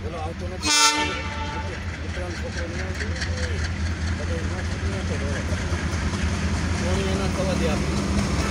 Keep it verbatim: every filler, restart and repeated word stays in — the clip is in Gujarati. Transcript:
પેલો આવતો નથી છોકરો નહીં આવતું બધું એના છોકરી નથી રોડે પાણી એના થવા દે આપણે